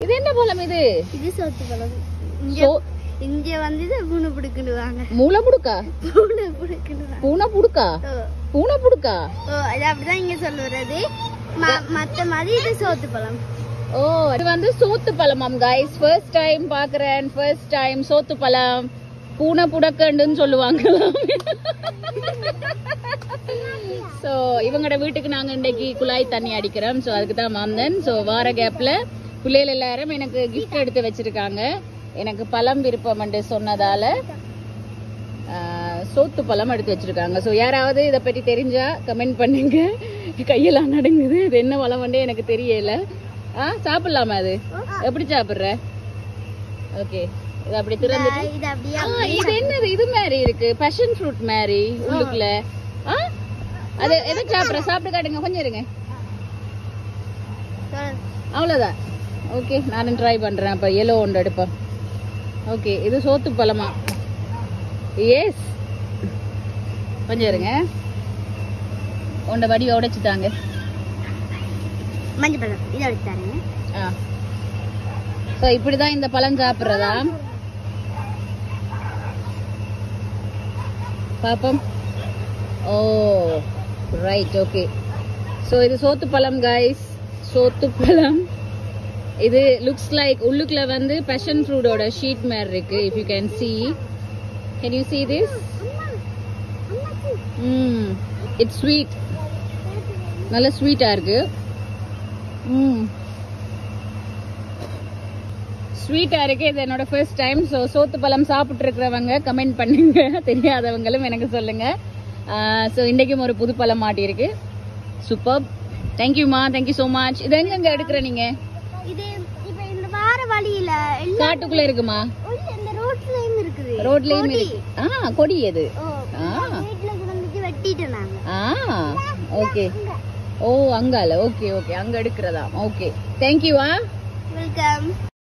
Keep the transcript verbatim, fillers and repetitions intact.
இது என்ன பழம் இது? இது சோத்து பழம். இங்க வந்து பூனை புடுக்குடுவாங்க. மூளை புடுக்கா? பூனை புடுக்குடுவாங்க. பூனை புடுக்கா? பூனை புடுக்கா? ஓ, அது அப்படிதான் இங்க சொல்லுறது. மத்த மாதிரி இது சோத்து பழம். ஓ, இது வந்து சோத்து பழமாம் गाइस. ஃபர்ஸ்ட் டைம் பாக்குறேன். ஃபர்ஸ்ட் டைம் சோத்து பழம். பூனை புடக்கன்னு சொல்லுவாங்க. சோ இவங்களோட வீட்டுக்கு நாங்க இன்னைக்கு குழாய் தண்ணி அடிக்கிறோம். சோ அதுக்கு தான் வந்தேன். சோ வார கேப்ல பிள்ளைகள் எல்லாரும் எனக்கு கிஃப்ட் எடுத்து வச்சிருக்காங்க. எனக்கு பழம் விருப்பம் என்று சொன்னதால சோத்து பழம் எடுத்து வச்சிருக்காங்க. ஸோ யாராவது இதை பற்றி தெரிஞ்சா கமெண்ட் பண்ணுங்க. கையெல்லாம் நடுங்குது. இது என்ன பழம் வந்து எனக்கு தெரியல. ஆ சாப்பிடலாமா? அது எப்படி சாப்பிடுற? ஓகே, இது அப்படி திறந்துட்டு இது என்னது? இது மாதிரி இருக்கு, பேஷன் ஃப்ரூட் மாதிரி உள்ளுக்குள்ள. ஆ அது எதை சாப்பிட்ற? சாப்பிட்டு காட்டுங்க, கொஞ்சம் இருங்க. அவ்வளோதான். ஓகே, நானும் ட்ரை பண்றேன். அப்ப எல்லோ ஒன்று எடுப்பேன். ஓகே, இது சோத்து பழமா? எஸ், கொஞ்சம் இருங்க. உண்ட வடிவை உடைச்சுட்டாங்க. மஞ்சள் பழம் இதை உடைச்சாருங்க. ஆ, ஸோ இப்படிதான் இந்த பழம் சாப்பிட்றதா? பாப்போம். ஓ ரைட், ஓகே. ஸோ இது சோத்து பழம் गाइस, சோத்து பழம். இது லுக்ஸ் லைக் உள்ளுக்குள்ள வந்து பேஷன் ஃப்ரூட்டோட ஷீட் மாதிரி இருக்கு. If you can see, can you see this? ம், இட்ஸ் ஸ்வீட். நல்ல ஸ்வீட்டா இருக்கு. ம், ஸ்வீட்டா இருக்கு. இது என்னோட ஃபர்ஸ்ட் டைம். ஸோ சோத்து பழம் சாப்பிட்டு இருக்கிறவங்க கமெண்ட் பண்ணுங்க, தெரியாதவங்களும் எனக்கு சொல்லுங்க. ஸோ இன்னைக்கும் ஒரு புது பழம் மாட்டியிருக்கு. சூப்பர், தேங்க்யூமா, தேங்க்யூ ஸோ மச். இது எங்க எடுக்கிற நீங்க? இது இப்ப இந்த வார வழியில காட்டுக்குள்ள இருக்குமா? இந்த ரோட்லயும் இருக்குது. ரோட்லயும் இருக்கு. ஆ, கொடி எது? ஆ, வீட்ல வந்து வெட்டிட்டோம் நாங்க. ஆ, ஓகே. ஓ, அங்கால. ஓகே ஓகே, அங்க எடுக்கிறதா? Okay, thank you. Ah, welcome.